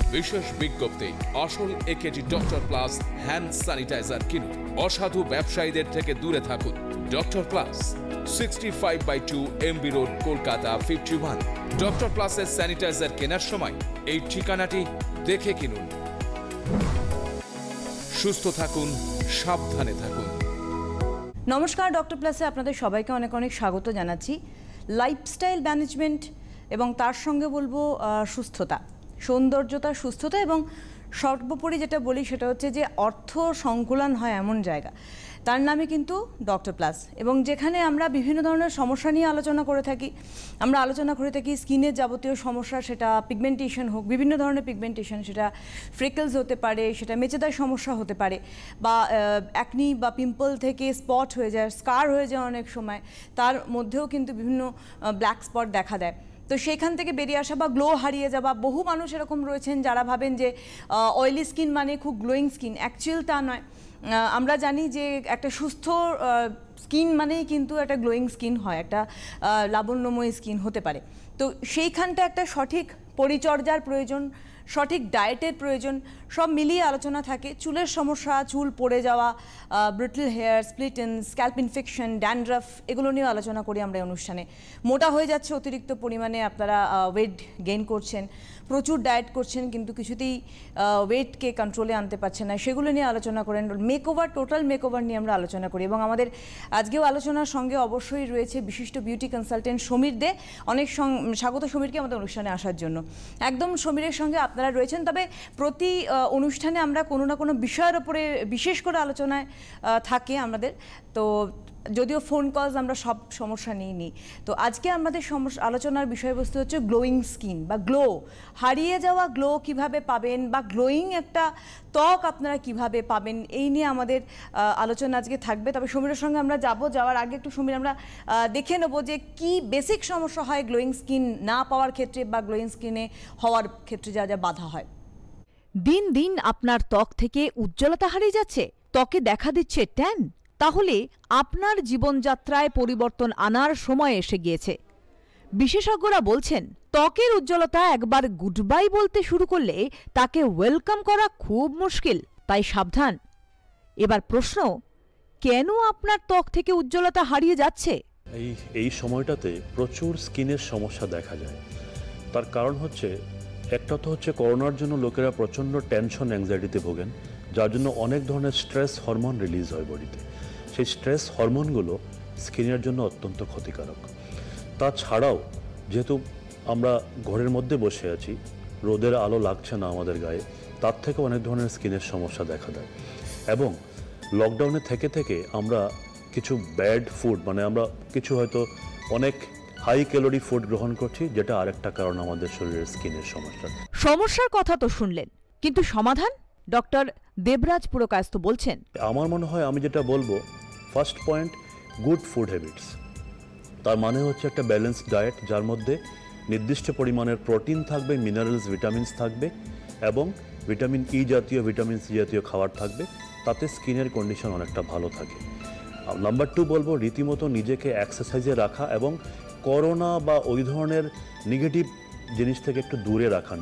বিশেষ বিজ্ঞপ্তি, আসল AKG doctor plus hand sanitiser কিনুন। অসাধু ব্যবসায়ীদের থেকে দূরে থাকুন। Doctor plus, 65/2 MB road, Kolkata 51। Doctor প্লাসের স্যানিটাইজার কেনার সময় এই ঠিকানাটি দেখে কিনুন। সুস্থ থাকুন, সাবধানে থাকুন। নমস্কার, ডক্টর প্লাসে আপনাদের সবাইকে অনেক অনেক স্বাগত জানাচ্ছি। লাইফস্টাইল ম্যানেজমেন্ট এবং তার সঙ্গে বলবো সুস্থতা, সৌন্দর্যতা, সুস্থতা এবং সর্বোপরি যেটা বলি সেটা হচ্ছে যে অর্থ সংকুলন হয় এমন জায়গা, তার নামে কিন্তু ডক্টর প্লাস। এবং যেখানে আমরা বিভিন্ন ধরনের সমস্যা নিয়ে আলোচনা করে থাকি। আমরা আলোচনা করে থাকি স্কিনের যাবতীয় সমস্যা, সেটা পিগমেন্টেশন হোক, বিভিন্ন ধরনের পিগমেন্টেশন, সেটা ফ্রিকলস হতে পারে, সেটা মেচেদার সমস্যা হতে পারে, বা অ্যাকনি বা পিম্পল থেকে স্পট হয়ে যায়, স্কার হয়ে যায় অনেক সময়, তার মধ্যেও কিন্তু বিভিন্ন ব্ল্যাক স্পট দেখা দেয়। তো সেইখান থেকে বেরিয়ে আসা বা গ্লো হারিয়ে যাওয়া, বহু মানুষ এরকম রয়েছেন যারা ভাবেন যে অয়েলি স্কিন মানে খুব গ্লোয়িং স্কিন। অ্যাকচুয়াল তা নয়। আমরা জানি যে একটা সুস্থ স্কিন মানেই কিন্তু একটা গ্লোয়িং স্কিন হয়, একটা লাবণ্যময় স্কিন হতে পারে। তো সেইখানটা একটা সঠিক পরিচর্যার প্রয়োজন, সঠিক ডায়েটের প্রয়োজন, সব মিলিয়ে আলোচনা থাকে। চুলের সমস্যা, চুল পড়ে যাওয়া, brittle hair, split ends, scalp infection, dandruff, এগুলো নিয়ে আলোচনা করি আমরা এই অনুষ্ঠানে। মোটা হয়ে যাচ্ছে অতিরিক্ত পরিমাণে, আপনারা ওয়েট গেইন করছেন, প্রচুর ডায়েট করছেন কিন্তু কিছুতেই ওয়েটকে কন্ট্রোলে আনতে পারছেন না, সেগুলো নিয়ে আলোচনা করেন। মেকওভার, টোটাল মেকওভার নিয়ে আমরা আলোচনা করি। এবং আমাদের আজকেও আলোচনার সঙ্গে অবশ্যই রয়েছে বিশিষ্ট বিউটি কনসালটেন্ট সমীর দে। অনেক স্বাগত সমীরকে আমাদের অনুষ্ঠানে আসার জন্য। একদম সমীরের সঙ্গে আপনারা রয়েছেন। তবে প্রতি অনুষ্ঠানে আমরা কোনো না কোনো বিষয়ের ওপরে বিশেষ করে আলোচনায় থাকে আমাদের। তো যদিও ফোন কলস আমরা সব সমস্যা নিই। তো আজকে আমাদের আলোচনার বিষয়বস্তু হচ্ছে গ্লোয়িং স্কিন বা গ্লো, হারিয়ে যাওয়া গ্লো কিভাবে পাবেন, বা গ্লোয়িং একটা ত্বক আপনারা কিভাবে পাবেন, এই নিয়ে আমাদের আলোচনা আজকে থাকবে। তবে সমীরের সঙ্গে আমরা যাওয়ার আগে একটু সমীর আমরা দেখে নেবো যে কি বেসিক সমস্যা হয় গ্লোয়িং স্কিন না পাওয়ার ক্ষেত্রে, বা গ্লোয়িং স্কিনে হওয়ার ক্ষেত্রে যা যা বাধা হয়। দিন দিন আপনার ত্বক থেকে উজ্জ্বলতা হারিয়ে যাচ্ছে, ত্বকে দেখা দিচ্ছে ট্যান, তাহলে আপনার জীবনযাত্রায় পরিবর্তন আনার সময় এসে গিয়েছে। বিশেষজ্ঞরা বলছেন ত্বকের উজ্জ্বলতা একবার গুড বাই বলতে শুরু করলে তাকে ওয়েলকাম করা খুব মুশকিল, তাই সাবধান। এবার প্রশ্ন, কেন আপনার ত্বক থেকে উজ্জ্বলতা হারিয়ে যাচ্ছে? এই সময়টাতে প্রচুর স্কিনের সমস্যা দেখা যায়। তার কারণ হচ্ছে, একটা তো হচ্ছে করোনার জন্য লোকেরা প্রচণ্ড টেনশন, অ্যাংজাইটিতে ভোগেন, যার জন্য অনেক ধরনের স্ট্রেস হরমোন রিলিজ হয় বডিতে। সেই স্ট্রেস হরমোনগুলো স্কিনের জন্য অত্যন্ত ক্ষতিকারক। তাছাড়াও যেহেতু আমরা ঘরের মধ্যে বসে আছি, রোদের আলো লাগছে না আমাদের গায়ে, তার থেকে অনেক ধরনের স্কিনের সমস্যা দেখা দেয়। এবং লকডাউনে থেকে আমরা কিছু ব্যাড ফুড, মানে আমরা কিছু হয়তো অনেক হাই ক্যালোরি ফুড গ্রহণ করছি, যেটা আরেকটা কারণ আমাদের শরীরের স্কিনের সমস্যা। সমস্যার কথা তো শুনলেন, কিন্তু সমাধান? ডক্টর দেবরাজ পুরকায়স্থ বলছেন, আমার মনে হয় আমি যেটা বলবো, first point, good food habits. তার মানে হচ্ছে একটা ব্যালেন্সড ডায়েট, যার মধ্যে নির্দিষ্ট পরিমাণের প্রোটিন থাকবে, মিনারেলস, ভিটামিনস থাকবে, এবং ভিটামিন ই জাতীয়, ভিটামিন সি জাতীয় খাবার থাকবে। তাতে স্কিনের কন্ডিশন অনেকটা ভালো থাকে। নাম্বার 2 বলবো, রীতিমতো নিজেকে এক্সারসাইজে রাখা এবং করোনা বা ওই ধরনের নেগেটিভ জিনিস থেকে একটু দূরে রাখা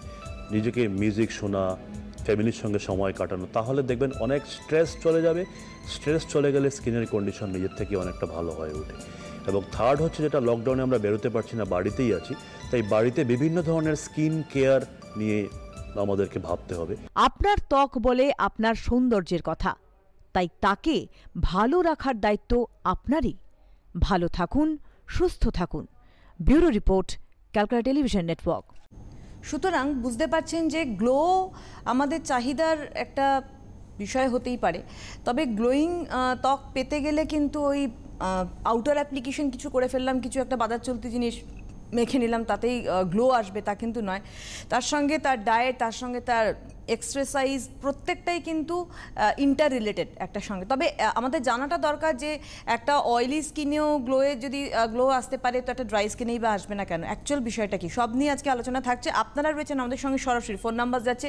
নিজেকে মিউজিক শোনা, ফ্যামিলির সঙ্গে সময় কাটানো, তাহলে দেখবেন অনেক স্ট্রেস চলে যাবে। স্ট্রেস চলে গেলে স্কিনের কন্ডিশন নিজের থেকে অনেকটা ভালো হয়ে ওঠে। এবং থার্ড হচ্ছে, যেটা লকডাউনে আমরা বেরোতে পারছি না, বাড়িতেই আছি, তাই বাড়িতে বিভিন্ন ধরনের স্কিন কেয়ার নিয়ে আমাদেরকে ভাবতে হবে। আপনার ত্বক বলে আপনার সৌন্দর্যের কথা, তাই তাকে ভালো রাখার দায়িত্ব আপনারই। ভালো থাকুন, সুস্থ থাকুন। Bureau report, Calcutta television network. সুতরাং বুঝতে পারছেন যে গ্লো আমাদের চাহিদার একটা বিষয় হতেই পারে। তবে গ্লোয়িং ত্বক পেতে গেলে কিন্তু ওই আউটার অ্যাপ্লিকেশন কিছু করে ফেললাম, কিছু একটা বাজার চলতি জিনিস মেখে নিলাম, তাতেই গ্লো আসবে তা কিন্তু নয়। তার সঙ্গে তার ডায়েট, তার সঙ্গে তার এক্সারসাইজ প্রত্যেকটাই কিন্তু ইন্টার রিলেটেড একটার সঙ্গে। তবে আমাদের জানাটা দরকার যে একটা অয়েলি স্কিনেও যদি গ্লো আসতে পারে, তো একটা ড্রাই স্কিনেই বা আসবে না কেন, অ্যাকচুয়াল বিষয়টা কি, সব নিয়ে আজকে আলোচনা থাকছে। আপনারা রয়েছেন আমাদের সঙ্গে সরাসরি, ফোন নাম্বার যাচ্ছে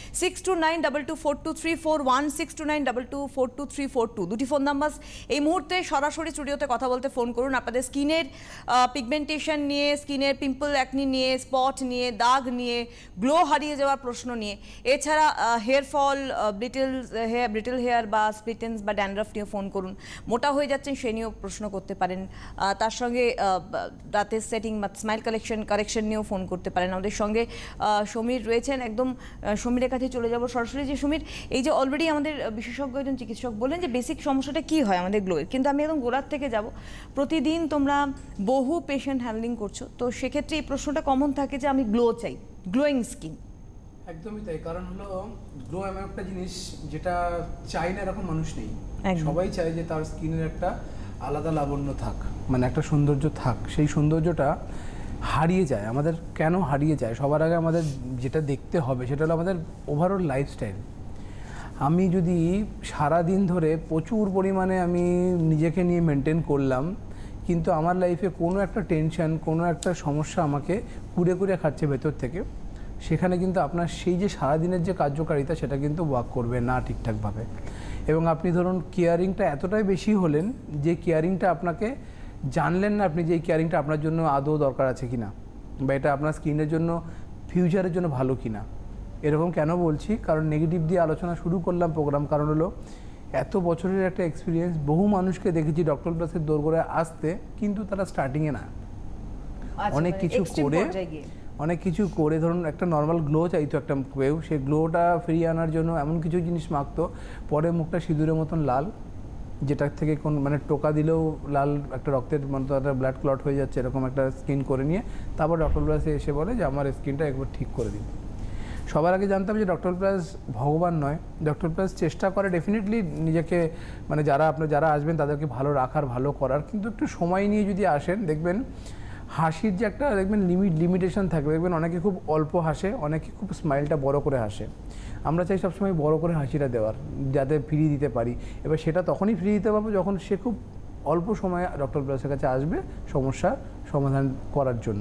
6292242341, 6292242342, দুটি ফোন নাম্বার। এই মুহূর্তে সরাসরি স্টুডিওতে কথা বলতে ফোন করুন। আপনাদের স্কিনের পিগমেন্টেশন নিয়ে, স্কিনের পিম্পল অ্যাকনি নিয়ে, স্পট নিয়ে, দাগ নিয়ে, গ্লো হারিয়ে যাওয়ার প্রশ্ন নিয়ে, এছাড়া হেয়ার ফল, ব্রিটেল হেয়ার বা স্প্লিটেন্স বা ড্যান্ড্রাফ নিয়ে ফোন করুন। মোটা হয়ে যাচ্ছেন সে নিয়েও প্রশ্ন করতে পারেন। তার সঙ্গে রাতের সেটিং বা স্মাইল কারেকশন নিয়েও ফোন করতে পারেন। আমাদের সঙ্গে সমীর রয়েছেন, একদম সমীরের কাছে চলে যাব সরাসরি। যে সমীর, এই যে অলরেডি আমাদের বিশেষজ্ঞ একজন চিকিৎসক বললেন যে বেসিক সমস্যাটা কি হয় আমাদের গ্লোয়ের, কিন্তু আমি একদম গোড়ার থেকে যাব। প্রতিদিন তোমরা বহু পেশেন্ট হ্যান্ডলিং করছো, তো সেক্ষেত্রে এই প্রশ্নটা কমন থাকে যে আমি গ্লো চাই, গ্লোয়িং স্কিন। একদমই তাই, কারণ হলো গ্লো এমন একটা জিনিস যেটা চাই না এরকম মানুষ নেই। সবাই চায় যে তার স্কিনের একটা আলাদা লাবণ্য থাক, মানে একটা সৌন্দর্য থাক। সেই সৌন্দর্যটা হারিয়ে যায় আমাদের। কেন হারিয়ে যায়? সবার আগে আমাদের যেটা দেখতে হবে সেটা হলো আমাদের ওভারঅল লাইফস্টাইল। আমি যদি সারা দিন ধরে প্রচুর পরিমাণে আমি নিজেকে নিয়ে মেনটেন করলাম, কিন্তু আমার লাইফে কোনো একটা টেনশন, কোনো একটা সমস্যা আমাকে কুড়ে কুড়ে খাচ্ছে ভেতর থেকে, সেখানে কিন্তু আপনার সেই যে সারাদিনের যে কার্যকারিতা সেটা কিন্তু ওয়ার্ক করবে না ঠিকঠাকভাবে। এবং আপনি ধরুন কেয়ারিংটা এতটাই বেশি হলেন যে কেয়ারিংটা আপনাকে জানলেন না আপনি যে এই কেয়ারিংটা আপনার জন্য আদৌ দরকার আছে কিনা, বা এটা আপনার স্কিনের জন্য ফিউচারের জন্য ভালো কিনা। এরকম কেন বলছি? কারণ নেগেটিভ দিয়ে আলোচনা শুরু করলাম প্রোগ্রাম, কারণ হলো এত বছরের একটা এক্সপিরিয়েন্স, বহু মানুষকে দেখেছি ডক্টর প্লাসের দোরগোড়ায় আসতে, কিন্তু তারা স্টার্টিংয়ে না, অনেক কিছু করে ধরুন একটা নর্মাল গ্লো চাইতো একটা কেউ, সেই গ্লোটা ফিরিয়ে আনার জন্য এমন কিছু জিনিস মাখতো, পরে মুখটা সিঁদুরের মতন লাল, যেটার থেকে কোন মানে টোকা দিলেও লাল, একটা রক্তের মতো একটা ব্লাড ক্লট হয়ে যাচ্ছে, এরকম একটা স্কিন করে নিয়ে তারপর ডক্টর প্লাসে এসে বলে যে আমার স্কিনটা একবার ঠিক করে দিন। সবার আগে জানতাম যে ডক্টর প্লাস ভগবান নয়। ডক্টর প্লাস চেষ্টা করে ডেফিনেটলি নিজেকে, মানে যারা আসবেন তাদেরকে ভালো রাখার, ভালো করার, কিন্তু একটু সময় নিয়ে যদি আসেন দেখবেন হাসির যে একটা দেখবেন লিমিটেশন থাকবে। দেখবেন অনেকে খুব অল্প হাসে, অনেকে খুব স্মাইলটা বড় করে হাসে। আমরা চাই সবসময় বড় করে হাসিটা দেওয়ার, যাতে ফিরিয়ে দিতে পারি। এবার সেটা তখনই ফিরিয়ে দিতে পারবো যখন সে খুব অল্প সময়ে ডক্টর প্লাসের কাছে আসবে সমস্যা সমাধান করার জন্য।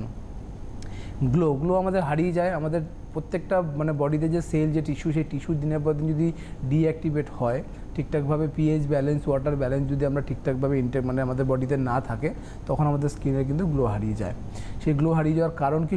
গ্লো আমাদের হারিয়ে যায়। আমাদের প্রত্যেকটা মানে বডিতে যে সেল, যে টিস্যু, সেই টিস্যু দিনের পর দিন যদি ডিঅ্যাক্টিভেট হয়, ঠিকঠাকভাবে পিএইচ ব্যালেন্স, ওয়াটার ব্যালেন্স যদি আমরা ঠিকঠাকভাবে মানে আমাদের বডিতে না থাকে, তখন আমাদের স্কিনের কিন্তু গ্লো হারিয়ে যায়। সেই গ্লো হারিয়ে যাওয়ার কারণ কি?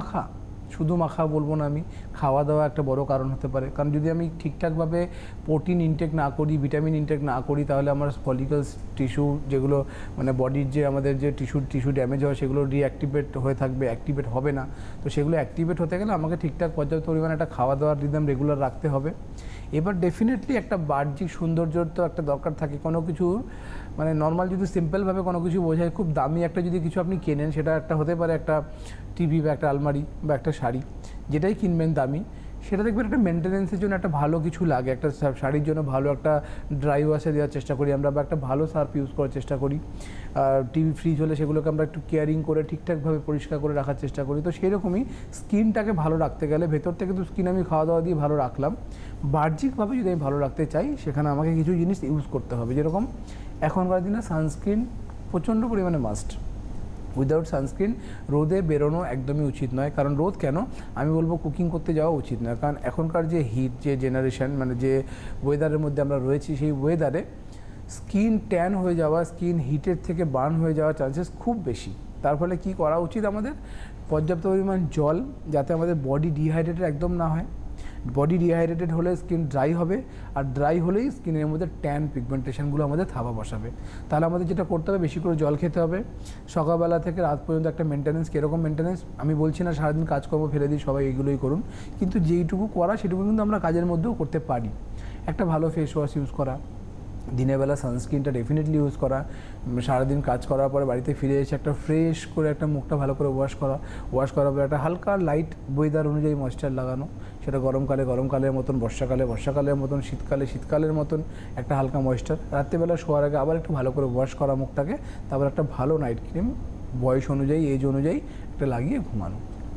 শুধু মাখা বলবো না আমি, খাওয়া দাওয়া একটা বড় কারণ হতে পারে। কারণ যদি আমি ঠিকঠাকভাবে প্রোটিন ইনটেক না করি, ভিটামিন ইনটেক না করি, তাহলে আমার ফলিকলস টিস্যু, যেগুলো মানে বডির যে আমাদের যে টিস্যু ড্যামেজ হয়, সেগুলো রিঅ্যাক্টিভেট হয়ে থাকবে, অ্যাক্টিভেট হবে না। তো সেগুলো অ্যাক্টিভেট হতে গেলে আমাকে ঠিকঠাক পর্যাপ্ত পরিমাণে একটা খাওয়া দাওয়ার রিদম রেগুলার রাখতে হবে। এবার ডেফিনেটলি একটা বাহ্যিক সৌন্দর্যর তো একটা দরকার থাকে। কোনো কিছু মানে নর্মাল যদি সিম্পলভাবে কোনো কিছু বোঝায়, খুব দামি একটা যদি কিছু আপনি কেনেন, সেটা একটা হতে পারে একটা টিভি বা একটা আলমারি বা একটা শাড়ি, যেটাই কিনবেন দামি, সেটা দেখবেন একটা মেনটেন্যান্সের জন্য একটা ভালো কিছু লাগে। একটা শাড়ির জন্য ভালো একটা ড্রাই ওয়াশে দেওয়ার চেষ্টা করি আমরা, বা একটা ভালো সার্ফ ইউজ করার চেষ্টা করি। টিভি ফ্রিজ হলে সেগুলোকে আমরা একটু কেয়ারিং করে ঠিকঠাকভাবে পরিষ্কার করে রাখার চেষ্টা করি। তো সেরকমই স্কিনটাকে ভালো রাখতে গেলে ভেতর থেকে তো স্কিন আমি খাওয়া দাওয়া দিয়ে ভালো রাখলাম, বাহ্যিকভাবে যদি আমি ভালো রাখতে চাই, সেখানে আমাকে কিছু জিনিস ইউজ করতে হবে। যেরকম এখনকার দিনে সানস্ক্রিন প্রচণ্ড পরিমাণে মাস্ট। উইদাউট সানস্ক্রিন রোদে বেরোনো একদমই উচিত নয়। কারণ রোদ কেন, আমি বলবো কুকিং করতে যাওয়া উচিত নয়। কারণ এখনকার যে হিট, যে জেনারেশন, মানে যে ওয়েদারের মধ্যে আমরা রয়েছি, সেই ওয়েদারে স্কিন ট্যান হয়ে যাওয়া, স্কিন হিটের থেকে বার্ন হয়ে যাওয়ার চান্সেস খুব বেশি। তার ফলে কী করা উচিত আমাদের? পর্যাপ্ত পরিমাণ জল, যাতে আমাদের বডি ডিহাইড্রেটেড একদম না হয়। বডি ডিহাইড্রেটেড হলে স্কিন ড্রাই হবে, আর ড্রাই হলেই স্কিনের মধ্যে ট্যান পিগমেন্টেশনগুলো আমাদের থাবা বসাবে। তাহলে আমাদের যেটা করতে হবে, বেশি করে জল খেতে হবে। সকালবেলা থেকে রাত পর্যন্ত একটা মেনটেন্যান্স, কীরকম মেনটেন্যান্স আমি বলছি না সারাদিন কাজকর্ম ফেলে দিই, সবাই এগুলোই করুন, কিন্তু যেইটুকু করা সেটুকু কিন্তু আমরা কাজের মধ্যেও করতে পারি। একটা ভালো ফেস ওয়াশ ইউজ করা, দিনের বেলা সানস্ক্রিনটা ডেফিনেটলি ইউজ করা, সারাদিন কাজ করার পরে বাড়িতে ফিরে এসে একটা ফ্রেশ করে একটা মুখটা ভালো করে ওয়াশ করার পরে একটা হালকা লাইট ওয়েদার অনুযায়ী ময়েশ্চার লাগানো, সেটা গরমকালের মতন, বর্ষাকালের মতন, শীতকালের মতন একটা হালকা ময়েশ্চার। রাত্রিবেলা শোয়ার আগে আবার একটু ভালো করে ওয়াশ করা মুখটাকে, তারপর একটা ভালো নাইট ক্রিম বয়স অনুযায়ী, এজ অনুযায়ী একটা লাগিয়ে ঘুমানো।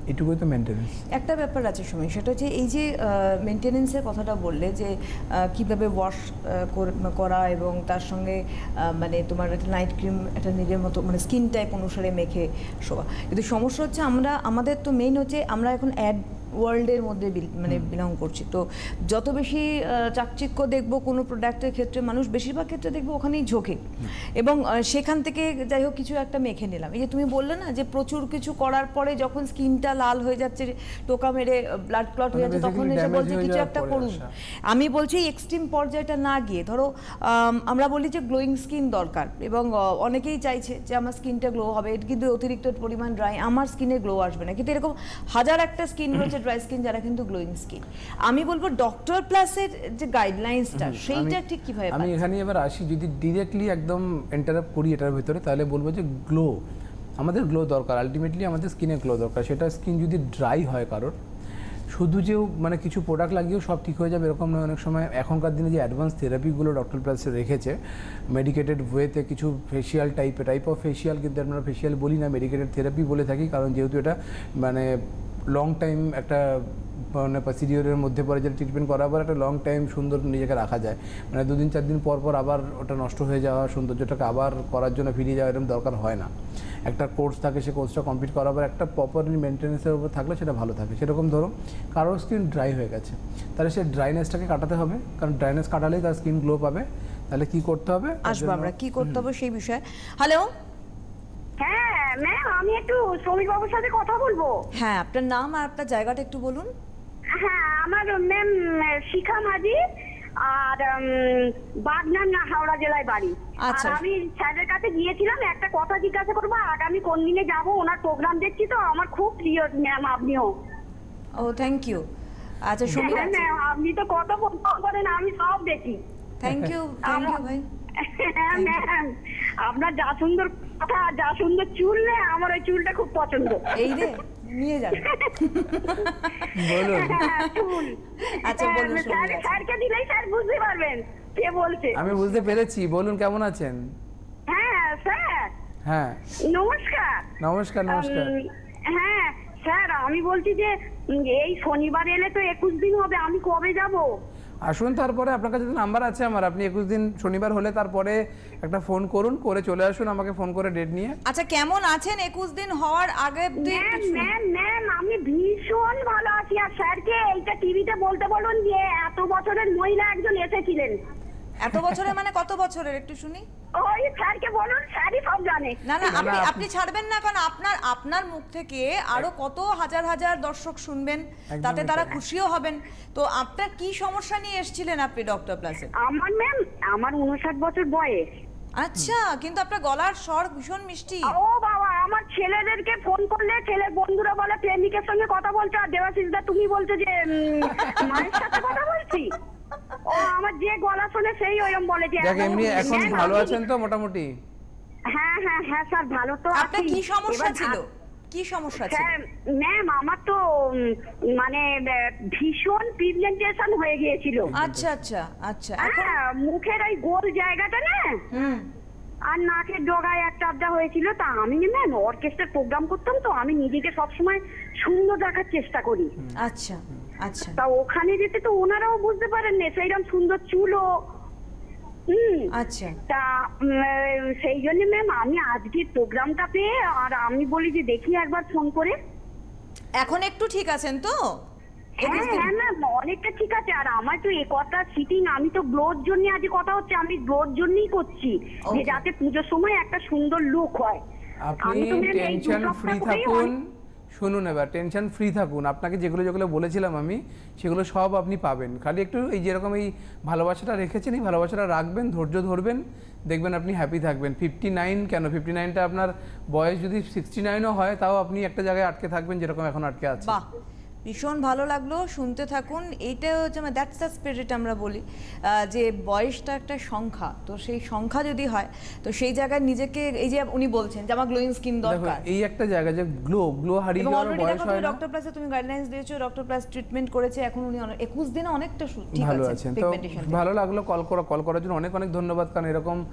এটুকুই তো মেনটেন্যান্স। একটা ব্যাপার আছে সময়, সেটা হচ্ছে এই যে মেনটেনেন্সের কথাটা বললে যে কিভাবে ওয়াশ করা এবং তার সঙ্গে মানে তোমার একটা নাইট ক্রিম একটা নিজের মতো মানে স্কিন টাইপ অনুসারে মেখে শোয়া, কিন্তু সমস্যা হচ্ছে আমাদের তো মেইন হচ্ছে আমরা এখন অ্যাড ওয়ার্ল্ডের মধ্যে মানে বিলং করছি, তো যত বেশি চাকচিক্য দেখবো কোনো প্রোডাক্টের ক্ষেত্রে মানুষ বেশিরভাগ ক্ষেত্রে দেখবো ওখানেই ঝোঁকে, এবং সেখান থেকে যাই হোক কিছু একটা মেখে নিলাম। এই যে তুমি বললে না যে প্রচুর কিছু করার পরে যখন স্কিনটা লাল হয়ে যাচ্ছে, টোকা মেরে ব্লাড ক্লট হয়ে যাচ্ছে, তখন এসে বলছে কিছু একটা করুন। আমি বলছি এক্সট্রিম পর্যায়টা না গিয়ে ধরো আমরা বলি যে গ্লোয়িং স্কিন দরকার, এবং অনেকেই চাইছে যে আমার স্কিনটা গ্লো হবে, কিন্তু অতিরিক্ত পরিমাণ ড্রাই, আমার স্কিনে গ্লো আসবে না, কিন্তু এরকম হাজার একটা স্কিন রয়েছে ড্রাই স্কিন যারা কিন্তু গ্লোয়িং স্কিন। আমি বলবো ডক্টর প্লাসের যে গাইডলাইন্সটা সেইটা ঠিক কিভাবে আমি এখানে এবার আসি, যদি ডিরেক্টলি একদম এন্টারাপ্ট করি এটার ভিতরে, তাহলে বলবো যে গ্লো, আমাদের গ্লো দরকার, আলটিমেটলি আমাদের স্কিনে গ্লো দরকার। সেটা স্কিন যদি ড্রাই হয় কারোর, শুধু যে মানে কিছু প্রোডাক্ট লাগিয়েও সব ঠিক হয়ে যাবে এরকম নয়। অনেক সময় এখনকার দিনে যে অ্যাডভান্স থেরাপিগুলো ডক্টর প্লাসে রেখেছে মেডিকেটেড ওয়েতে, কিছু ফেশিয়াল টাইপ অফ ফেশিয়াল, কিন্তু আমরা ফেশিয়াল বলি না, মেডিকেটেড থেরাপি বলে থাকি, কারণ যেহেতু এটা মানে লং টাইম একটা মানে প্রসিডিওরের মধ্যে পরে যেটা ট্রিটমেন্ট করার পর একটা লং টাইম সুন্দর নিজেকে রাখা যায়, মানে 2-4 দিন পর আবার ওটা নষ্ট হয়ে যাওয়া, সৌন্দর্যটাকে আবার করার জন্য ফিরে যাওয়া এরকম দরকার হয় না। একটা কোর্স থাকে, সে কোর্সটা কমপ্লিট করার পর একটা প্রপারলি মেনটেন্যান্সের উপর থাকলে সেটা ভালো থাকে। সেরকম ধরো কারোর স্কিন ড্রাই হয়ে গেছে, তাহলে সে ড্রাইনেসটাকে কাটাতে হবে, কারণ ড্রাইনেস কাটালেই তার স্কিন গ্লো পাবে। তাহলে কি করতে হবে, আসবো আমরা কি করতে হবে সেই বিষয়ে। হ্যালো, হ্যাঁ ম্যাম, আমি একটু শ্রমিক বাবুর সাথে কথা বলবো। হ্যাঁ আপনার নাম আর আপনার জায়গাটা একটু বলুন। হ্যাঁ, আমার ম্যাম শিখা মাঝি, আর বাগনান হাওড়া জেলায় বাড়ি। আচ্ছা। আর আমি স্যারের কাছে গিয়েছিলাম, একটা কথা জিজ্ঞাসা করবো, আগামী কোন দিনে যাবো, ওনার প্রোগ্রাম দেখছি তো, আমার খুব প্রিয় ম্যাম আপনিও। ও থ্যাংক ইউ। আচ্ছা সমীর, হ্যাঁ ম্যাম, আপনি তো কত ফোন করেন, আমি সব দেখি। থ্যাংক ইউ ভাই। হ্যাঁ ম্যাম, আপনার যা সুন্দর কথা, যা সুন্দর চুল, না আমার ওই চুলটা খুব পছন্দ। এই রে নিয়ে যান বলুন। চুল আচ্ছা বলুন। স্যারকে দিলেই স্যার বুঝতে পারবেন কে বলছে। আমি বুঝতে পেরেছি, বলুন কেমন আছেন? হ্যাঁ স্যার, হ্যাঁ নমস্কার। নমস্কার। হ্যাঁ স্যার, আমি বলছি যে এই শনিবার এলে তো 21 দিন হবে, আমি কবে যাব? আসুন, তারপরে আপনার কাছে তো নাম্বার আছে আমার, আপনি 21 দিন শনিবার হলে তারপরে একটা ফোন করুন, করে চলে আসুন আমাকে ফোন করে ডেট নিয়ে। আচ্ছা কেমন আছেন 21 দিন হওয়ার আগে? ম্যাম আমি ভীষণ ভালো আছি। আর স্যারকে এইটা টিভিতে বলতে বলুন যে এত বছরের মহিলা একজন এসেছিলেন। এত বছরের মানে কত বছরের একটু শুনি। ওই স্যারকে বলুন, স্যারই সব জানে। না আপনি ছাড়বেন না, কারণ আপনার মুখ থেকে আরো কত হাজার হাজার দর্শক শুনবেন, তাতে তারা খুশিও হবেন। তো আপনার কি সমস্যা নিয়ে এসেছিলেন আপনি ডক্টর প্লাসে? আমার ম্যাম, আমার 59 বছর বয়স। আচ্ছা, কিন্তু আপনার গলার স্বর ভীষণ মিষ্টি। ও বাবা, আমার ছেলেদেরকে ফোন করলে ছেলের বন্ধুরা বলে প্রেমিকের সঙ্গে কথা বলছো, আর দেবাশিস দা তুমি বলছো যে মায়ের সাথে কথা বলছি। ও আমার যে গলা শুনে সেই ওরকম বলে যে এমনি এখন ভালো আছেন তো মোটামুটি? হ্যাঁ হ্যাঁ হ্যাঁ স্যার, ভালো তো আছি। আপনার কি সমস্যা ছিল? কি সমস্যা ছিল? স্যার ম্যাম, আমার তো মানে ভীষণ পিগমেন্টেশন হয়ে গিয়েছিল। আচ্ছা আচ্ছা আচ্ছা। হ্যাঁ, মুখের ওই গোল জায়গাটা না, আর নাকের ডগায় একটা আবদা হয়েছিল। তা আমি ম্যাম অর্কেস্ট্রার প্রোগ্রাম করতাম, তো আমি নিজেকে সবসময় সুন্দর দেখার চেষ্টা করি। আচ্ছা আচ্ছা। তা ওখানে যেতে তো ওনারাও বুঝতে পারেন না সেইরকম সুন্দর চুলও। আচ্ছা। তা সেই জন্য ম্যাম আমি আজকে প্রোগ্রামটা পেয়ে, আর আমি বলি যে দেখি একবার ফোন করে। এখন একটু ঠিক আছেন তো? হ্যাঁ হ্যাঁ ম্যাম, অনেকটা ঠিক আছে। আর আমার তো এই কথা সিটিং, আমি তো গ্লোর জন্য আজ কথা হচ্ছে, আমি গ্লোর জন্যই করছি, যে যাতে পুজোর সময় একটা সুন্দর লুক হয়। আপনি টেনশন ফ্রি থাকুন। শুনুন, এবার টেনশন ফ্রি থাকুন। আপনাকে যেগুলো যেগুলো বলেছিলাম আমি, সেগুলো সব আপনি পাবেন। খালি একটু এই যেরকম এই ভালোবাসাটা রেখেছেন, এই ভালোবাসাটা রাখবেন, ধৈর্য ধরবেন, দেখবেন আপনি হ্যাপি থাকবেন। 59 কেন, 59টা আপনার বয়স যদি 69ও হয়, তাও আপনি একটা জায়গায় আটকে থাকবেন যেরকম এখন আটকে আছেন। বাহ, ভীষণ ভালো লাগলো, শুনতে থাকুন। এইটা হচ্ছে দ্যাটস দ্য স্পিরিট আমরা বলি, যে বয়সটা একটা সংখ্যা, তো সেই সংখ্যা যদি হয় তো সেই জায়গায় নিজেকে, এই যে উনি বলছেন যে আমার গ্লোয়িং স্কিন দরকার, এই একটা জায়গা যে গ্লো হারিয়ে যাওয়ার বয়স হয় না। ডক্টর প্লাসে তুমি গাইডলাইন্স দিয়েছো, ডক্টর প্লাস ট্রিটমেন্ট করেছে, এখন উনি 21 দিনে অনেকটা ঠিক ভালো আছেন। আছেন তো ভালো লাগলো। কল করার জন্য অনেক অনেক ধন্যবাদ, কারণ এরকম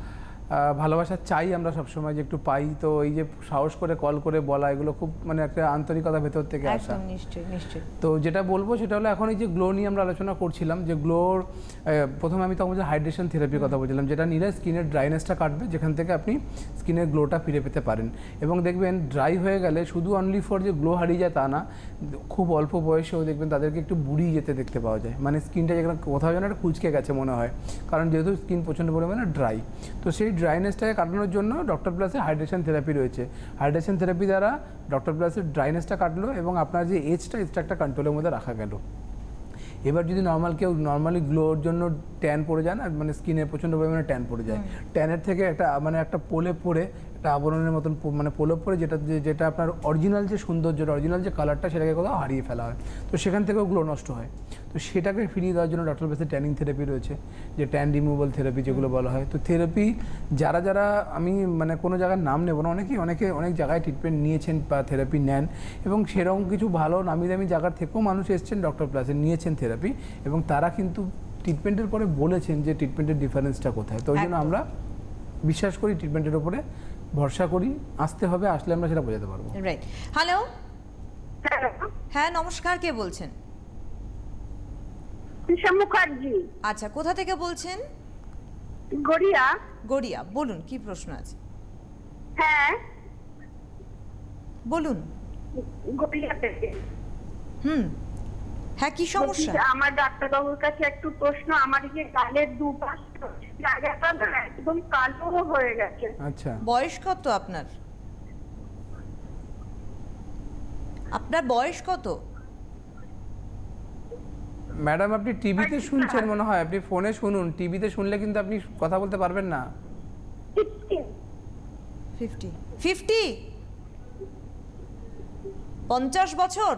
ভালোবাসা চাই আমরা সবসময় যে একটু পাই, তো এই যে সাহস করে কল করে বলা, এগুলো খুব মানে একটা আন্তরিকতা ভেতর থেকে আসা। একদম নিশ্চয়ই নিশ্চয়ই। তো যেটা বলবো সেটা হলো, এখন এই যে গ্লো নিয়ে আমরা আলোচনা করছিলাম, যে গ্লোর প্রথমে আমি তখন যে হাইড্রেশন থেরাপির কথা বলছিলাম, যেটা নিলে স্কিনের ড্রাইনেসটা কাটবে, যেখান থেকে আপনি স্কিনের গ্লোটা ফিরে পেতে পারেন। এবং দেখবেন ড্রাই হয়ে গেলে শুধু অনলি ফর যে গ্লো হারিয়ে যায় তা না, খুব অল্প বয়সেও দেখবেন তাদেরকে একটু বুড়িয়ে যেতে দেখতে পাওয়া যায়, মানে স্কিনটা যেখানে কোথাও যেন একটা কুচকে গেছে মনে হয়, কারণ যেহেতু স্কিন প্রচণ্ড পরিমাণে ড্রাই। তো সেই ড্রাইনেসটাকে কাটানোর জন্য ডক্টর প্লাসে হাইড্রেশন থেরাপি রয়েছে। হাইড্রেশন থেরাপি দ্বারা ডক্টর প্লাসের ড্রাইনেসটা কাটলো এবং আপনার যে এজটা একটা কন্ট্রোলের মধ্যে রাখা গেল। এবার যদি নর্মালি গ্লোর জন্য ট্যান পড়ে যায় না, মানে স্কিনে প্রচণ্ড পরিমাণে ট্যান পড়ে যায়, ট্যানের থেকে একটা পোলে পড়ে, একটা আবরণের মতন মানে পোলে পড়ে, যেটা আপনার অরিজিনাল যে সৌন্দর্যটা, অরিজিনাল যে কালারটা, সেটাকে কোথাও হারিয়ে ফেলা হয়, তো সেখান থেকেও গ্লো নষ্ট হয়। তো সেটাকে ফিরিয়ে দেওয়ার জন্য ডক্টর প্লাসে ট্যানিং থেরাপি রয়েছে, যে ট্যান রিমুভাল থেরাপি যেগুলো বলা হয়। তো থেরাপি যারা আমি মানে কোনো জায়গার নাম নেব না, অনেক জায়গায় ট্রিটমেন্ট নিয়েছেন বা থেরাপি নেন, এবং সেরকম কিছু ভালো নামি দামি জায়গার থেকেও মানুষ এসছেন ডক্টর প্লাসে, নিয়েছেন থেরাপি, এবং তারা কিন্তু ট্রিটমেন্টের পরে বলেছেন যে ট্রিটমেন্টের ডিফারেন্সটা কোথায়। তো ওই জন্য আমরা বিশ্বাস করি, ট্রিটমেন্টের উপরে ভরসা করি, আসতে হবে, আসলে আমরা সেটা বোঝাতে পারবো। রাইট। হ্যালো, হ্যাঁ নমস্কার, কে বলছেন? তৃষা মুখার্জি। আচ্ছা, কোথা থেকে বলছেন? গড়িয়া। গড়িয়া, বলুন কি প্রশ্ন আছে? হ্যাঁ বলুন। গড়িয়া থেকে। হ্যাঁ, কি সমস্যা? আমার ডাক্তারবাবুর কাছে একটু প্রশ্ন। আমার যে গালের দুপাশ জায়গাটা একদম কালো হয়ে গেছে। আচ্ছা, বয়স কত আপনার? আপনার বয়স কত? ম্যাডাম আপনি টিভিতে শুনছেন মনে হয়, আপনি ফোনে শুনুন, টিভিতে শুনলে কিন্তু আপনি কথা বলতে পারবেন না। 50 50 বছর?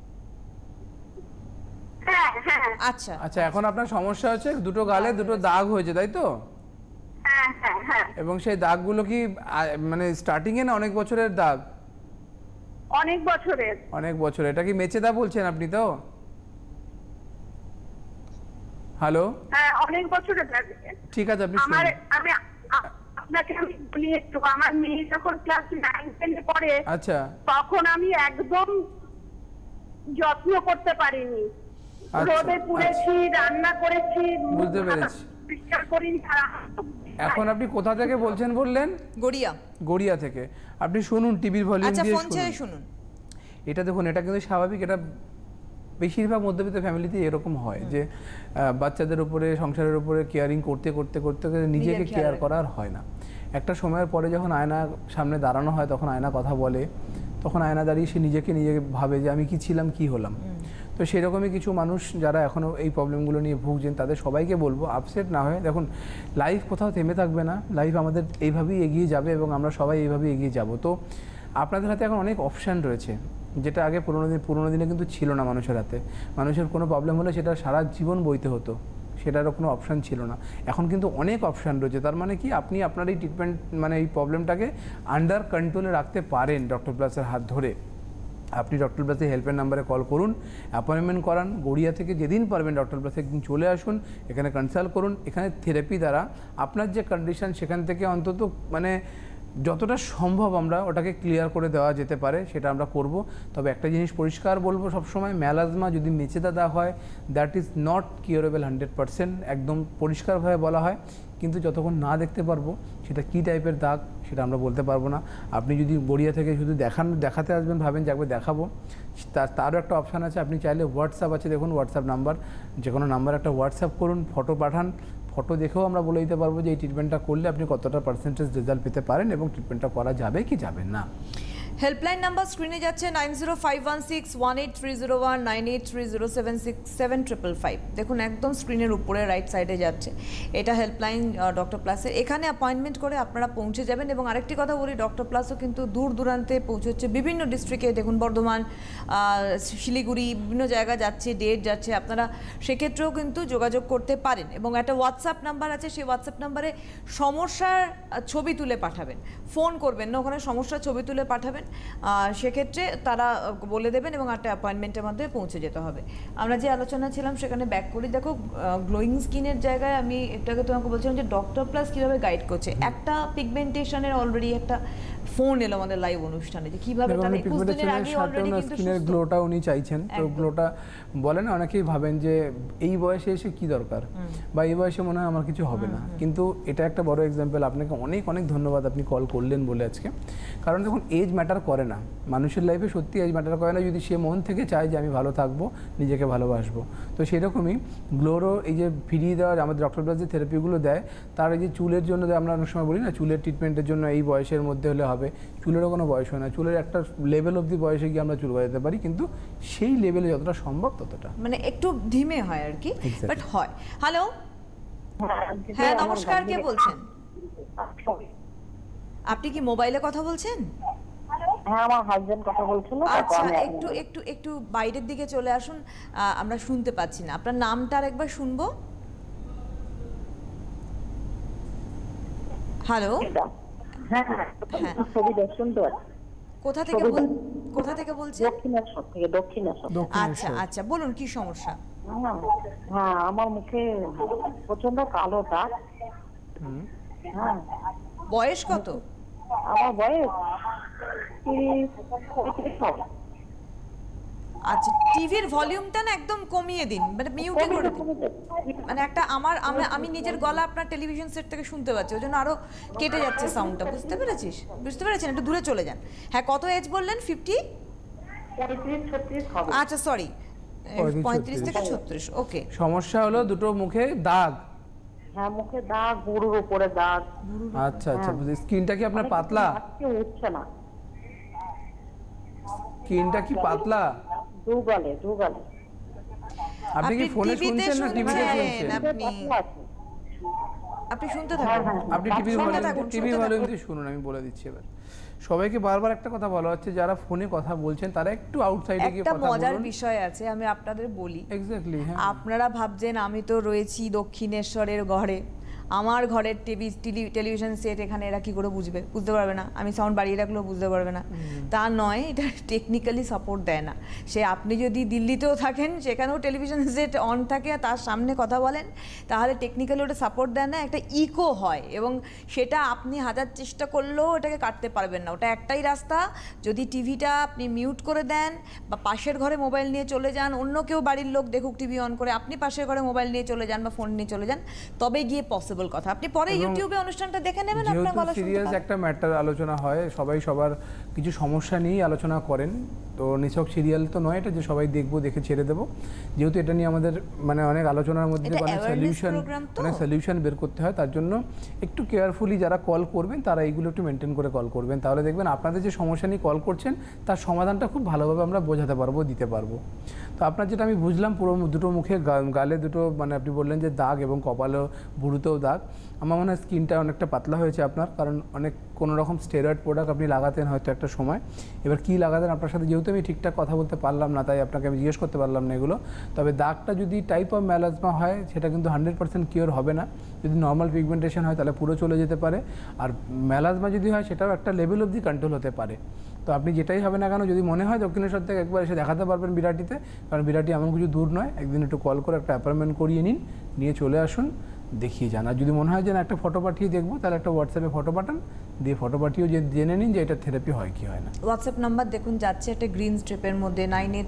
হ্যাঁ হ্যাঁ। আচ্ছা আচ্ছা, এখন আপনার সমস্যা হচ্ছে দুটো গালে দুটো দাগ হয়েছে, তাই তো? হ্যাঁ হ্যাঁ হ্যাঁ। এবং সেই দাগগুলো কি মানে স্টার্টিং এ না অনেক বছরের দাগ? অনেক বছরের। অনেক বছর। এটা কি মেচেদা বলছেন আপনি তো? হ্যালো, হ্যাঁ অনেক বছরের দাগ। ঠিক আছে, আপনি আপনাকে আমি বলি একটু, আমার মেয়ে যখন ক্লাস 9-10 পড়ে, আচ্ছা, তখন আমি একদম যত্ন করতে পারিনি। রোদে পুড়েছি, রান্না করেছি, বুঝতে পেরেছি। পরিষ্কার করিনি। এখন আপনি কোথা থেকে বলছেন বললেন? গড়িয়া। গড়িয়া থেকে। আপনি শুনুন, টিভির ভলিউম আচ্ছা, দিয়ে ফোন ছেড়ে শুনুন। এটা দেখুন, এটা কিন্তু স্বাভাবিক, এটা বেশিরভাগ মধ্যবিত্ত ফ্যামিলিতে এরকম হয় যে বাচ্চাদের উপরে, সংসারের উপরে কেয়ারিং করতে করতে করতে নিজেকে কেয়ার করা আর হয় না। একটা সময়ের পরে যখন আয়না সামনে দাঁড়ানো হয়, তখন আয়না কথা বলে, তখন আয়না দাঁড়িয়ে সে নিজেকে ভাবে যে আমি কি ছিলাম, কি হলাম। তো সেরকমই কিছু মানুষ যারা এখনও এই প্রবলেমগুলো নিয়ে ভুগছেন, তাদের সবাইকে বলবো আপসেট না হয়ে, দেখুন লাইফ কোথাও থেমে থাকবে না, লাইফ আমাদের এইভাবেই এগিয়ে যাবে এবং আমরা সবাই এইভাবেই এগিয়ে যাব। তো আপনাদের হাতে এখন অনেক অপশান রয়েছে, যেটা আগে পুরোনো দিনে কিন্তু ছিল না মানুষের হাতে। মানুষের কোনো প্রবলেম হলে সেটা সারা জীবন বইতে হতো, সেটারও কোনো অপশান ছিল না। এখন কিন্তু অনেক অপশান রয়েছে। তার মানে কি, আপনি আপনার এই ট্রিটমেন্ট মানে এই প্রবলেমটাকে আন্ডার কন্ট্রোলে রাখতে পারেন ডক্টর প্লাসের হাত ধরে। আপনি ডক্টর প্লাসের হেল্পলাইন নাম্বারে কল করুন, অ্যাপয়েন্টমেন্ট করান, গড়িয়া থেকে যেদিন পারবেন ডক্টর প্লাসে একদিন চলে আসুন, এখানে কনসাল্ট করুন। এখানে থেরাপি দ্বারা আপনার যে কন্ডিশন, সেখান থেকে অন্তত মানে যতটা সম্ভব আমরা ওটাকে ক্লিয়ার করে দেওয়া যেতে পারে সেটা আমরা করব। তবে একটা জিনিস পরিষ্কার বলবো সবসময়, মেলাজমা যদি মেচেদা দেওয়া হয়, দ্যাট ইজ নট কিউরেবল 100%, একদম পরিষ্কারভাবে বলা হয়। কিন্তু যতক্ষণ না দেখতে পারবো সেটা কী টাইপের দাগ সেটা আমরা বলতে পারবো না। আপনি যদি গড়িয়া থেকে শুধু দেখাতে আসবেন, ভাবেন যে একবার দেখাবো, তারও একটা অপশান আছে। আপনি চাইলে হোয়াটসঅ্যাপ আছে, দেখুন হোয়াটসঅ্যাপ নাম্বার, যে কোনো নাম্বার একটা হোয়াটসঅ্যাপ করুন, ফটো পাঠান, ফটো দেখেও আমরা বলে দিতে পারবো যে এই ট্রিটমেন্টটা করলে আপনি কতটা পার্সেন্টেজ রেজাল্ট পেতে পারেন এবং ট্রিটমেন্টটা করা যাবে কি যাবে না। হেল্পলাইন নাম্বার স্ক্রিনে যাচ্ছে 9051618301 9830767755। দেখুন একদম স্ক্রিনের উপরে রাইট সাইডে যাচ্ছে, এটা হেল্পলাইন ডক্টর প্লাসের। এখানে অ্যাপয়েন্টমেন্ট করে আপনারা পৌঁছে যাবেন। এবং আরেকটি কথা বলি, ডক্টর প্লাসও কিন্তু দূর দূরান্তে পৌঁছচ্ছে, বিভিন্ন ডিস্ট্রিক্টে, দেখুন বর্ধমান, শিলিগুড়ি, বিভিন্ন জায়গা যাচ্ছে, ডেট যাচ্ছে, আপনারা সেক্ষেত্রেও কিন্তু যোগাযোগ করতে পারেন। এবং একটা হোয়াটসঅ্যাপ নাম্বার আছে, সেই হোয়াটসঅ্যাপ নাম্বারে সমস্যার ছবি তুলে পাঠাবেন, ফোন করবেন না, ওখানে সমস্যার ছবি তুলে পাঠাবেন, সেক্ষেত্রে তারা বলে দেবেন এবং একটা অ্যাপয়েন্টমেন্টের মাধ্যমে পৌঁছে যেতে হবে। আমরা যে আলোচনা ছিলাম সেখানে ব্যাক করি। দেখো, গ্লোয়িং স্কিনের জায়গায় আমি একটাকে তোমাকে বলছিলাম যে ডক্টর প্লাস কীভাবে গাইড করছে। একটা পিগমেন্টেশনের অলরেডি একটা ফোন এলো আমাদের লাইভ অনুষ্ঠানে যে কীভাবে তারা 21 দিনের আগে অলরেডি কিন্তু স্কিনের গ্লোটা উনি চাইছেন। তো গ্লোটা বলে না, অনেকেই ভাবেন যে এই বয়সে এসে কি দরকার, বা এই বয়সে মনে হয় আমার কিছু হবে না, কিন্তু এটা একটা বড় এক্সাম্পল। আপনাকে অনেক অনেক ধন্যবাদ, আপনি কল করলেন বলে আজকে। কারণ দেখুন, এজ ম্যাটার করে না মানুষের লাইফে, সত্যি এজ ম্যাটার করে না যদি সে মন থেকে চায় যে আমি ভালো থাকবো, নিজেকে ভালোবাসবো। তো সেরকমই গ্লোরও এই যে ফিরিয়ে দেওয়ার আমাদের ডক্টর প্লাস যে থেরাপিগুলো দেয়, তার এই যে চুলের জন্য আমরা অনেক সময় বলি না চুলের ট্রিটমেন্টের জন্য এই বয়সের মধ্যে হলে হবে, চুলেরও কোনো বয়স হয় না। চুলের একটা লেভেল অবধি বয়সে গিয়ে আমরা চুল গজাতে পারি, কিন্তু সেই লেভেলে যতটা সম্ভব ততটা, মানে একটু ধিমে হয় আর কি, বাট হয়। হ্যালো, হ্যাঁ নমস্কার, কে বলছেন? আপনি কি মোবাইলে কথা বলছেন? হ্যাঁ, আমার হাজবেন্ড কথা বলছিল। আচ্ছা, একটু একটু একটু বাইরের দিকে চলে আসুন, আমরা শুনতে পাচ্ছি না। আপনার নামটা আরেকবার শুনবো। হ্যালো, হ্যাঁ হ্যাঁ, ছবি শুনতে পাচ্ছি। কোথা থেকে বলছেন? দক্ষিণেশ্বর থেকে। দক্ষিণেশ্বর। আচ্ছা আচ্ছা, বলুন কি সমস্যা? হ্যাঁ, আমার মুখে প্রচন্ড কালো দাগ। হ্যাঁ। বয়স কত? আমার বয়স 30 হবে। আচ্ছা, টিভির ভলিউমটা না একদম কমিয়ে দিন, মানে মিউটে করে দিন। মানে একটা আমি নিজের গলা আপনার টেলিভিশন সেট থেকে শুনতে পাচ্ছি, ওই জন্য আরো কেটে যাচ্ছে সাউন্ডটা। বুঝতে পেরেছেন? একটু দূরে চলে যান। হ্যাঁ, কত এজ বললেন? 50? 35-36 হবে। আচ্ছা, সরি, 35 থেকে 36। ওকে। সমস্যা হলো দুটো মুখে দাগ। হ্যাঁ, মুখে দাগ, গুরুর উপরে দাগ। আচ্ছা আচ্ছা, স্কিনটা কি আপনার পাতলা? উঠছে না। স্কিনটা কি পাতলা? দুগালে। আপনি কি ফোনে শুনছেন না টিভিতে শুনছেন? আপনি শুনতে থাকুন। আপনি টিভি ভলিউম দিয়ে শুনুন, আমি বলে দিচ্ছি। এবার সবাইকে বারবার একটা কথা বলা হচ্ছে, যারা ফোনে কথা বলছেন তারা একটু আউটসাইডে গিয়ে কথা বলুন। একটা মজার বিষয় আছে, আমি আপনাদের বলি। এক্স্যাক্টলি, হ্যাঁ। আপনারা ভাবছেন আমি তো রয়েছি দক্ষিণেশ্বরের ঘরে, আমার ঘরের টেলিভিশন সেট, এখানে এরা কি করে বুঝতে পারবে না, আমি সাউন্ড বাড়িয়ে রাখলেও বুঝতে পারবে না। তা নয়, এটা টেকনিক্যালি সাপোর্ট দেয় না। সে আপনি যদি দিল্লিতেও থাকেন, সেখানেও টেলিভিশন সেট অন থাকে আর তার সামনে কথা বলেন, তাহলে টেকনিক্যালি ওটা সাপোর্ট দেয় না, একটা ইকো হয়, এবং সেটা আপনি হাজার চেষ্টা করলেও ওটাকে কাটতে পারবেন না। ওটা একটাই রাস্তা, যদি টিভিটা আপনি মিউট করে দেন বা পাশের ঘরে মোবাইল নিয়ে চলে যান, অন্য কেউ বাড়ির লোক দেখুক টিভি অন করে, আপনি পাশের ঘরে মোবাইল নিয়ে চলে যান বা ফোন নিয়ে চলে যান, তবে গিয়ে পসিবল কথা। আপনি পরে ইউটিউবে অনুষ্ঠানটা দেখে নেবেন, আপনার গলা শুনতে সিরিয়াস একটা ম্যাটার আলোচনা হয়, সবাই সবার কিছু সমস্যা নিয়ে আলোচনা করেন। তো নিছক সিরিয়াল তো নয় এটা যে সবাই দেখবো, দেখে ছেড়ে দেবো। যেহেতু এটা নিয়ে আমাদের মানে অনেক আলোচনার মধ্যে অনেক সলিউশন বের করতে হয়, তার জন্য একটু কেয়ারফুলি যারা কল করবেন তারা এইগুলো একটু মেনটেন করে কল করবেন। তাহলে দেখবেন আপনাদের যে সমস্যা নিয়ে কল করছেন তার সমাধানটা খুব ভালোভাবে আমরা বোঝাতে পারবো, দিতে পারবো। তো আপনার যেটা আমি বুঝলাম, পুরো দুটো মুখে গালে দুটো, মানে আপনি বললেন যে দাগ এবং কপালেও ভুরুতেও দাগ। আমার মনে হয় স্কিনটা অনেকটা পাতলা হয়েছে আপনার, কারণ অনেক কোনো রকম স্টেরয়েড প্রোডাক্ট আপনি লাগাতেন হয়তো একটা সময়। এবার কী লাগাতেন আপনার সাথে, যেহেতু আমি ঠিকঠাক কথা বলতে পারলাম না তাই আপনাকে আমি জিজ্ঞেস করতে পারলাম না এগুলো। তবে দাগটা যদি টাইপ অফ মেলাজমা হয় সেটা কিন্তু 100% কিওর হবে না। যদি নর্মাল পিগমেন্টেশন হয় তাহলে পুরো চলে যেতে পারে, আর মেলাজমা যদি হয় সেটাও একটা লেভেল অবধি কন্ট্রোল হতে পারে। তো আপনি যেটাই হবে না কেন, যদি মনে হয় দক্ষিণেশ্বর থেকে একবার এসে দেখাতে পারবেন বিরাটিতে, কারণ বিরাটি এমন কিছু দূর নয়। একদিন একটু কল করে একটা অ্যাপয়েন্টমেন্ট করিয়ে নিন, নিয়ে চলে আসুন, দেখিয়ে যান। আর যদি মনে হয় যে না একটা ফটো পাঠিয়ে দেখবো, তাহলে একটা হোয়াটসঅ্যাপে ফটো পাঠান, দিয়ে ফটো পাঠিয়েও জেনে নিন যে এটা থেরাপি হয় কি হয় না। হোয়াটসঅ্যাপ নাম্বার দেখুন যাচ্ছে একটা গ্রিন স্ট্রিপের মধ্যে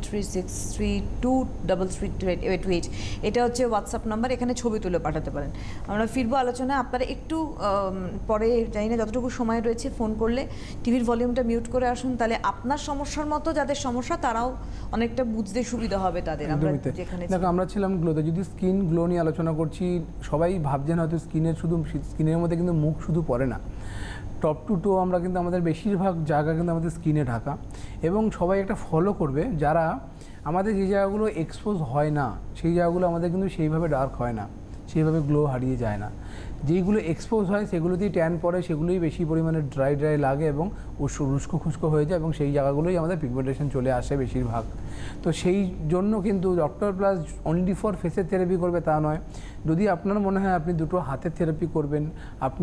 9836323328। এটা হচ্ছে হোয়াটসঅ্যাপ নাম্বার, এখানে ছবি তুলে পাঠাতে পারেন। আমরা ফিরবো আলোচনায়। আপনারা একটু পরে, জানি না যতটুকু সময় রয়েছে, ফোন করলে টিভির ভলিউমটা মিউট করে আসুন, তাহলে আপনার সমস্যার মতো যাদের সমস্যা তারাও অনেকটা বুঝতে সুবিধা হবে তাদের। আমরা যেখানে দেখো, আমরা ছিলাম গ্লোতে, যদি স্কিন গ্লো নিয়ে আলোচনা করছি, সবাই ভাবছেন হয়তো স্কিনের মধ্যে কিন্তু মুখ শুধু পড়ে না, টপ টু টো আমরা কিন্তু আমাদের বেশিরভাগ জায়গা কিন্তু আমাদের স্কিনে ঢাকা। এবং সবাই একটা ফলো করবে, যারা আমাদের যে জায়গাগুলো এক্সপোজ হয় না সেই জায়গাগুলো আমাদের কিন্তু সেইভাবে ডার্ক হয় না, সেইভাবে গ্লো হারিয়ে যায় না। যেইগুলো এক্সপোজ হয় সেগুলোতেই ট্যান পড়ে, সেগুলোই বেশি পরিমাণে ড্রাই লাগে এবং রুস্কো খুস্কো হয়ে যায়, এবং সেই জায়গাগুলোই আমাদের পিগমেন্টেশন চলে আসে বেশিরভাগ। তো সেই জন্য কিন্তু ডক্টর প্লাস অনলি ফর ফেসের থেরাপি করবে তা নয়, যদি আপনার মনে হয় আপনি দুটো হাতের থেরাপি করবেন, আপনি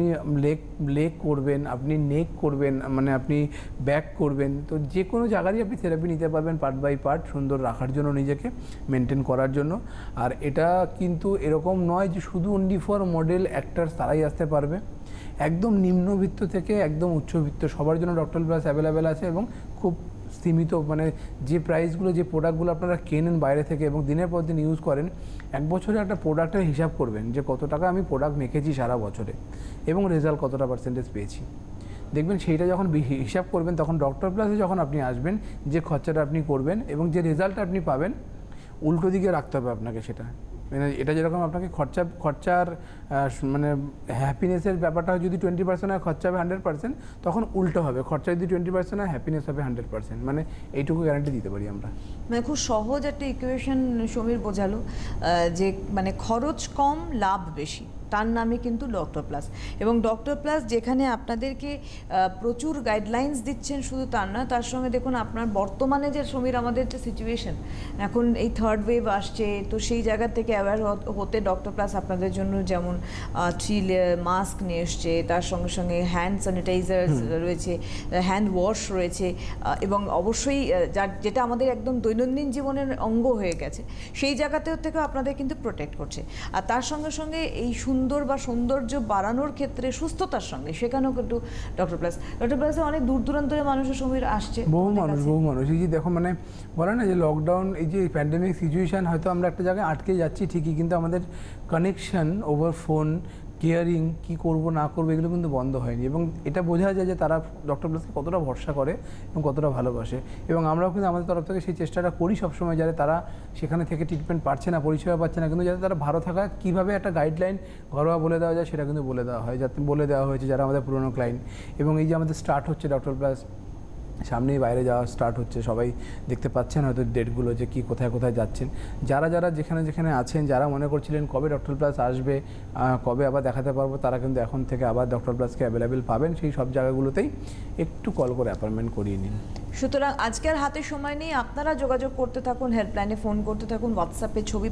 লেগ করবেন, আপনি নেক করবেন, মানে আপনি ব্যাক করবেন, তো যে কোনো জায়গারই আপনি থেরাপি নিতে পারবেন পার্ট বাই পার্ট, সুন্দর রাখার জন্য, নিজেকে মেনটেন করার জন্য। আর এটা কিন্তু এরকম নয় যে শুধু অনলি ফর মডেল অ্যাক্টার্স তারাই আসতে পারবে। একদম নিম্নবিত্ত থেকে একদম উচ্চবিত্ত সবার জন্য ডক্টর প্লাস অ্যাভেলেবেল আছে, এবং খুব সীমিত, মানে যে প্রাইসগুলো, যে প্রোডাক্টগুলো আপনারা কেনেন বাইরে থেকে এবং দিনের পর দিন ইউজ করেন, এক বছরে একটা প্রোডাক্টের হিসাব করবেন যে কত টাকা আমি প্রোডাক্ট মেখেছি সারা বছরে এবং রেজাল্ট কতটা পার্সেন্টেজ পেয়েছি। দেখবেন সেইটা যখন হিসাব করবেন, তখন ডক্টর প্লাসে যখন আপনি আসবেন, যে খরচাটা আপনি করবেন এবং যে রেজাল্ট আপনি পাবেন, উল্টো দিকে রাখতে হবে আপনাকে সেটা। মানে এটা যেরকম আপনাকে খরচার মানে হ্যাপিনেসের ব্যাপারটা যদি 20% হয়, খরচা হবে 100%, তখন উল্টো হবে, খরচা যদি 20% হয়, হ্যাপিনেস হবে 100%। মানে এইটুকু গ্যারান্টি দিতে পারি আমরা। মানে খুব সহজ একটা ইকুয়েশন সমীর বোঝালো, যে মানে খরচ কম লাভ বেশি, তার নামে কিন্তু ডক্টর প্লাস। এবং ডক্টর প্লাস যেখানে আপনাদেরকে প্রচুর গাইডলাইন্স দিচ্ছেন, শুধু তার না, তার সঙ্গে দেখুন আপনার বর্তমানে যে সমীর আমাদের যে সিচুয়েশন, এখন এই থার্ড ওয়েভ আসছে, তো সেই জায়গা থেকে অ্যাওয়্যার হতে ডক্টর প্লাস আপনাদের জন্য যেমন 3 লেয়ার মাস্ক নিয়ে এসছে, তার সঙ্গে সঙ্গে হ্যান্ড স্যানিটাইজার রয়েছে, হ্যান্ড ওয়াশ রয়েছে, এবং অবশ্যই যেটা আমাদের একদম দৈনন্দিন জীবনের অঙ্গ হয়ে গেছে, সেই জায়গাতেও থেকে আপনাদের কিন্তু প্রোটেক্ট করছে। আর তার সঙ্গে সঙ্গে এই সুন্দর বা সৌন্দর্য বাড়ানোর ক্ষেত্রে সুস্থতার সঙ্গে সেখানেও কিন্তু ডক্টর প্লাসে অনেক দূর দূরান্তরে মানুষের সমীর আসছে, বহু মানুষ। এই যে দেখো, মানে বলে না যে লকডাউন, এই যে প্যান্ডেমিক সিচুয়েশন, হয়তো আমরা একটা জায়গায় আটকে যাচ্ছি ঠিকই, কিন্তু আমাদের কানেকশন ওভার ফোন, কেয়ারিং, কী করবো না করবো, এগুলো কিন্তু বন্ধ হয়নি। এবং এটা বোঝা যায় যে তারা ডক্টর প্লাসকে কতটা ভরসা করে এবং কতটা ভালোবাসে। এবং আমরাও কিন্তু আমাদের তরফ থেকে সেই চেষ্টাটা করি সবসময়, যাতে তারা সেখানে থেকে ট্রিটমেন্ট পাচ্ছে না, পরিষেবা পাচ্ছে না, কিন্তু যাতে তারা ভালো থাকা কীভাবে একটা গাইডলাইন ঘরোয়া বলে দেওয়া যায়, সেটা কিন্তু বলে দেওয়া হয়, যাতে বলে দেওয়া হয়েছে যারা আমাদের পুরনো ক্লায়েন্ট। এবং এই যে আমাদের স্টার্ট হচ্ছে ডক্টর প্লাস, সামনেই বাইরে যাওয়া স্টার্ট হচ্ছে, সবাই দেখতে পাচ্ছেন হয়তো ডেটগুলো, যে কি কোথায় কোথায় যাচ্ছেন। যারা যেখানে আছেন, যারা মনে করছিলেন কবে ডক্টর প্লাস আসবে, কবে আবার দেখাতে পারবো, তারা কিন্তু এখন থেকে আবার ডক্টর প্লাসকে অ্যাভেলেবেল পাবেন। সেই সব জায়গাগুলোতেই একটু কল করে অ্যাপয়েন্টমেন্ট করিয়ে নিন। সুতরাং আজকে আর হাতে সময় নেই, আপনারা যোগাযোগ করতে থাকুন, হেল্পলাইনে ফোন করতে থাকুন, হোয়াটসঅ্যাপে ছবি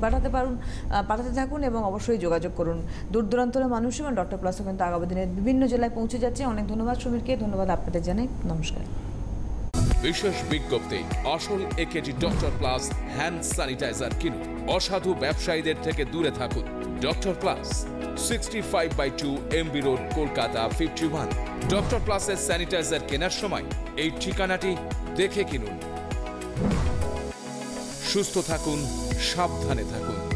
পাঠাতে থাকুন এবং অবশ্যই যোগাযোগ করুন। দূর দূরান্তরের মানুষ এবং ডক্টর প্লাসও কিন্তু আগামী দিনে বিভিন্ন জেলায় পৌঁছে যাচ্ছে। অনেক ধন্যবাদ সমীরকে, ধন্যবাদ আপনাদের জানাই, নমস্কার। বিশেষ বিজ্ঞপ্তি, আসল AKG doctor plus hand sanitiser কিনুন, অসাধু ব্যবসায়ীদের থেকে দূরে থাকুন। Doctor plus 65/2 MB road, Kolkata 51। Doctor প্লাসের স্যানিটাইজার কেনার সময় এই ঠিকানাটি দেখে কিনুন। সুস্থ থাকুন, সাবধানে থাকুন।